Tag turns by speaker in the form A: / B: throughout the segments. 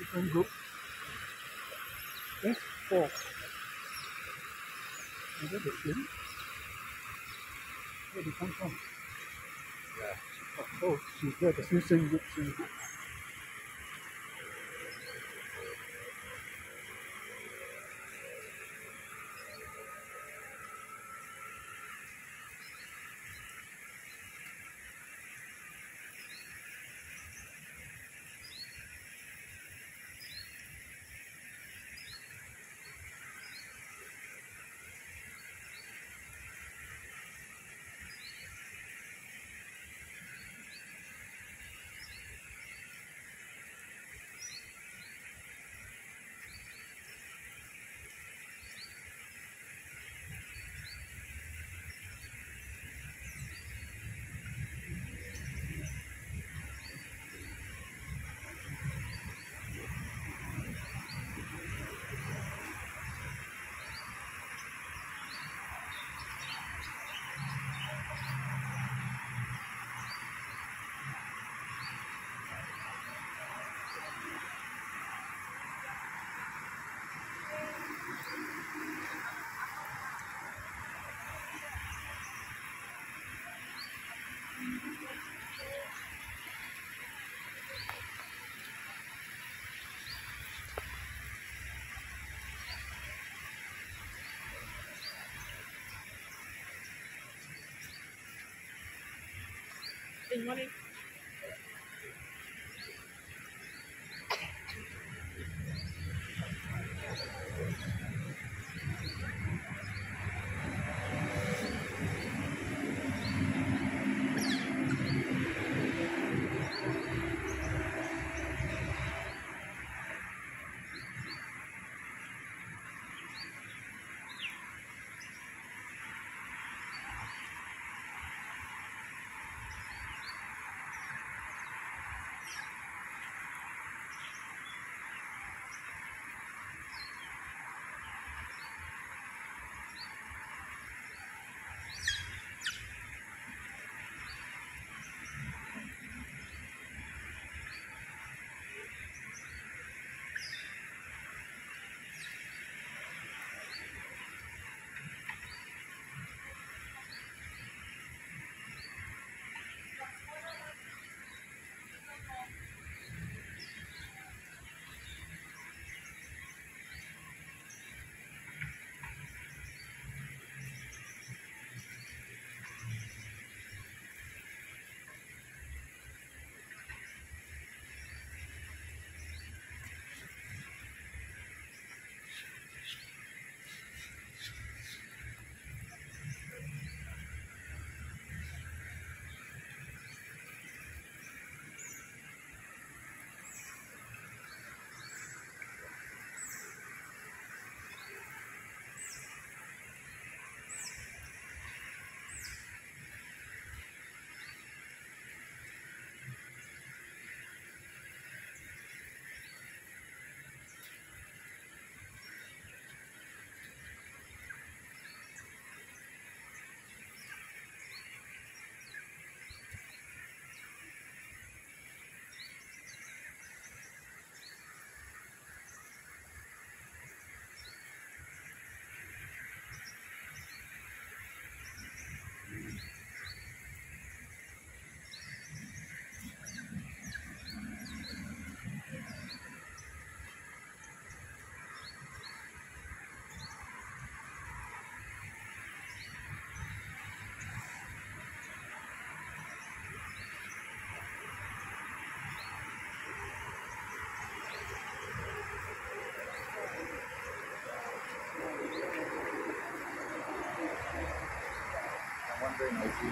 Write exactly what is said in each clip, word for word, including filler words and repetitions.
A: different group. Okay, four. Is that the same? Where did they come from? Yeah. Oh, oh she's there, the same, same group, same group.
B: Good morning.
A: One very noisy.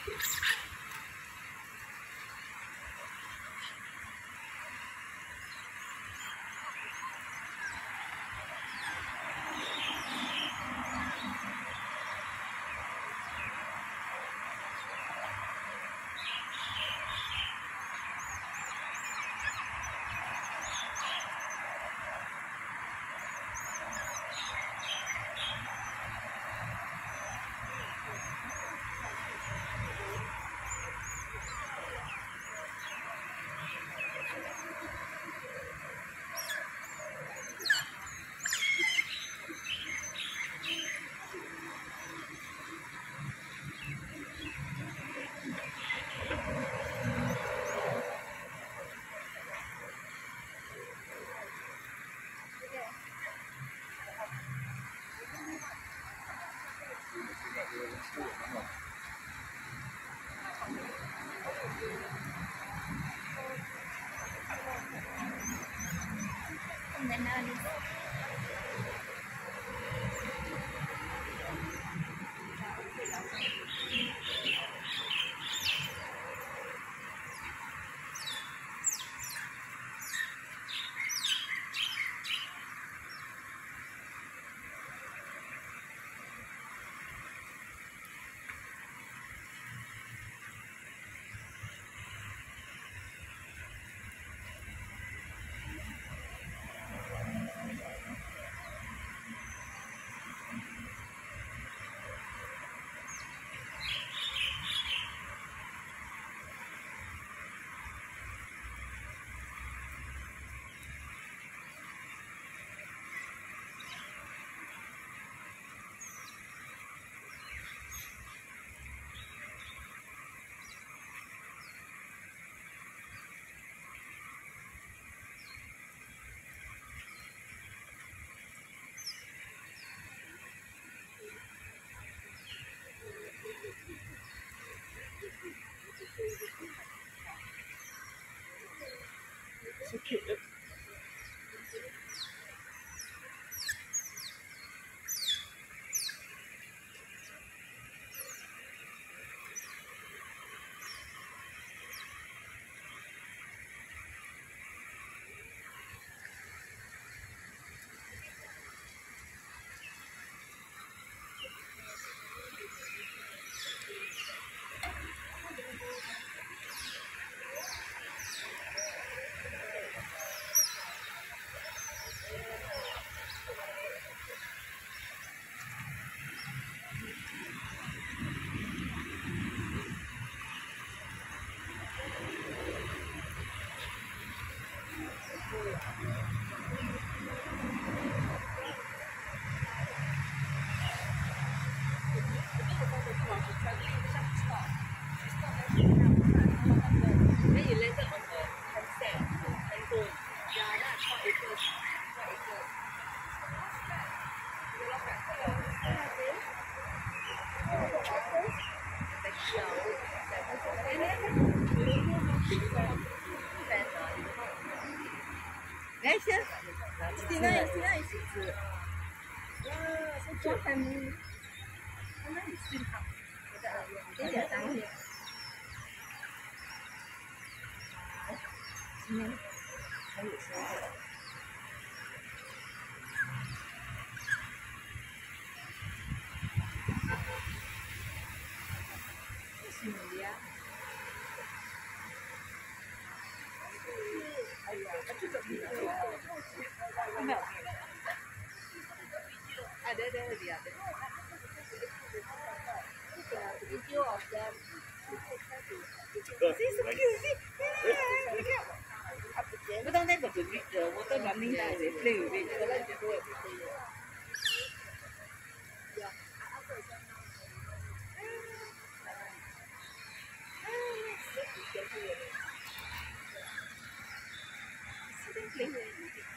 B: So cute.
C: Nice, it's nice, nice. Wow, so cute family. How nice is it? This is down here. Ah, there, there, the other. Video of them. See, so cute, see? Yeah, look at. But don't let the baby, the water running down, they play with it. They like to go and play. Yeah. See them playing with it.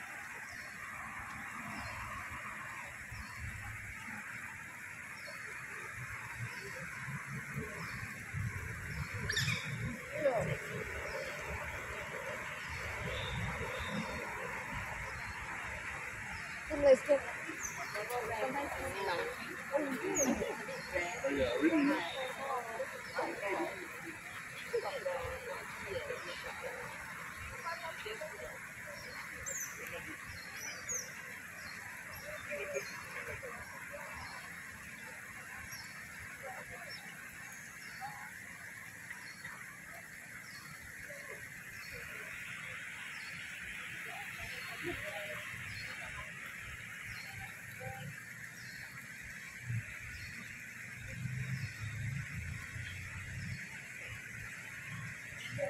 C: Let's go. Sometimes it's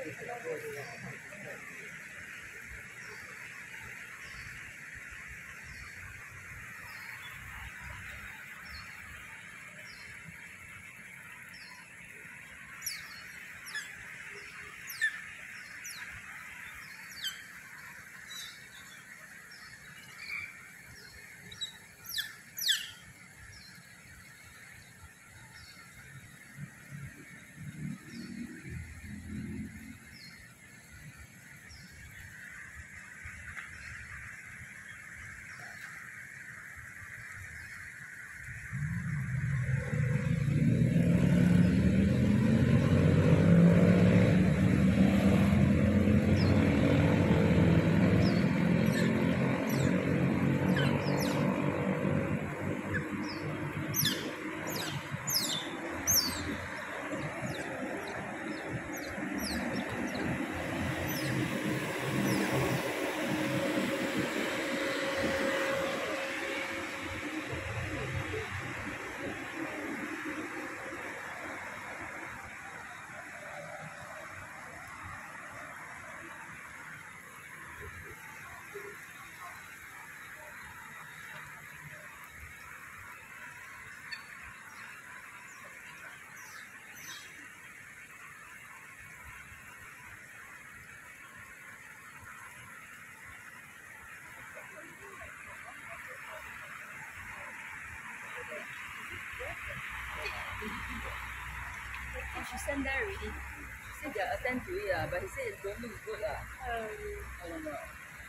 C: Oh, she sent there already. She said they attend to it, uh, but he said it don't look good. Uh.
B: Um,
C: I don't know.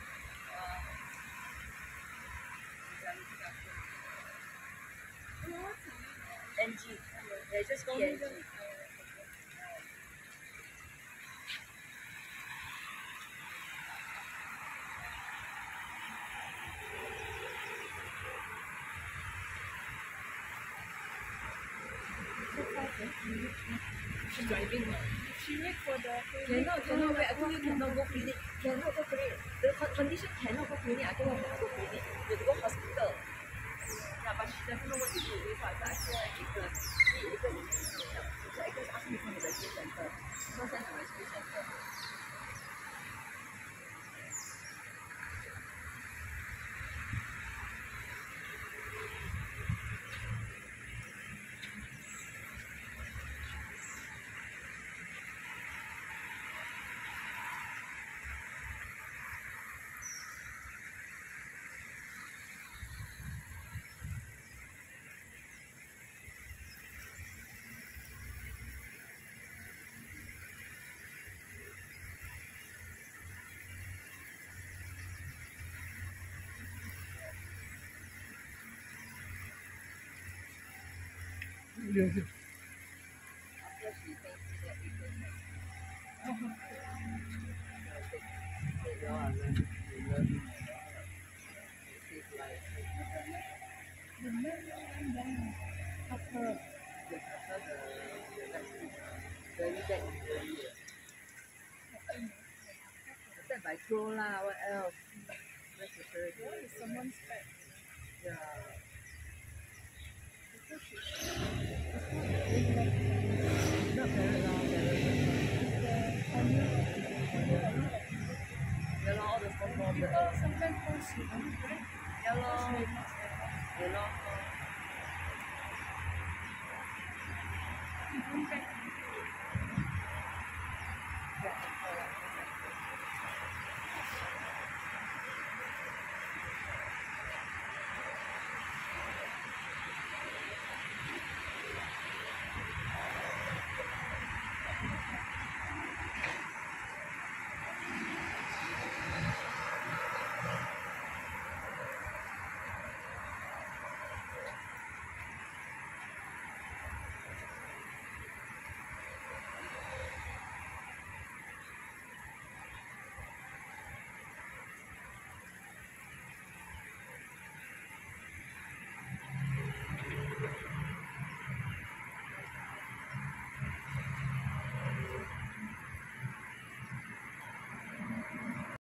C: Uh, N G. Yeah, just E N G. She's driving.
B: she wait for the
C: Cannot, cannot wait. I told you cannot go clinic. Cannot go clinic. The con- condition cannot go clinic. I told her cannot go clinic. You have to go hospital. Yeah, but she doesn't know what to do. That's why I told her Agnes. See, Agnes is so Agnes asked me to come to the rescue center. She's not sent to rescue center.
A: Yeah, yeah.
C: After she thanks me that Agnes has said, "Y'all are learning. We love you. You save lives."
B: the man went down. Help her.
C: The after the the rescue, very bad injury. Attacked by crow lah. What else? That's the third.
B: What is someone's pet?
C: Yeah.
B: Because she
C: Not parrot lah, parrot. Yeah lor, all the small small bird.
B: sometimes goes, you know,
C: Yeah lor.
B: right?
C: Yeah lor.